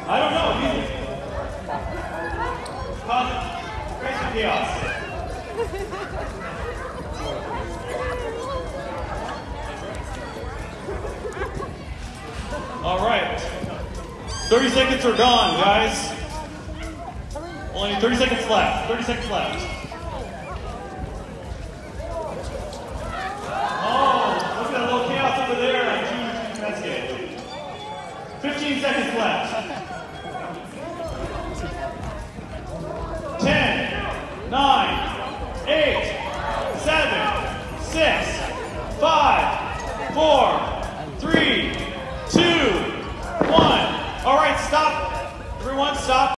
I don't know, either. Crazy chaos. All right. 30 seconds are gone, guys. Only 30 seconds left. 30 seconds left. Oh, look at that little chaos over there on Team Mesquite. 15 seconds left. 10, 9, 8, 7, 6, 5, 4, 3, 2, 1. All right, stop. Everyone, stop.